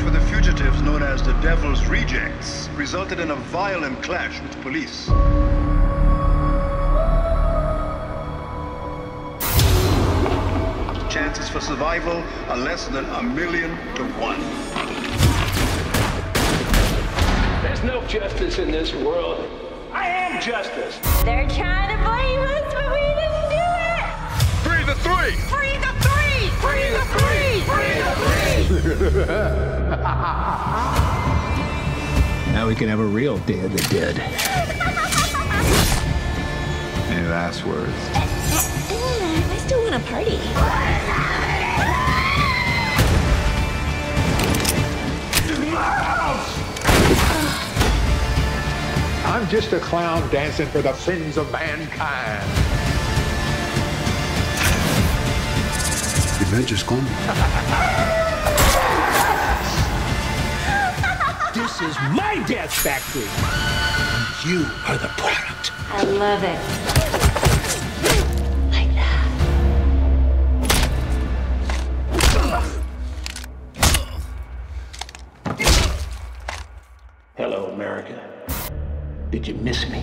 for the fugitives known as the Devil's Rejects resulted in a violent clash with police. Chances for survival are less than 1,000,000 to 1. There's no justice in this world. I am justice. They're trying to blame us, but we didn't do it! Free the three! Free the three! Free the three! Free the three! Now we can have a real Day of the Dead. Any last words? I still want to party. I'm just a clown dancing for the sins of mankind. The adventure's gone. This is my death factory. You are the product. I love it. Like that. Hello, America. Did you miss me?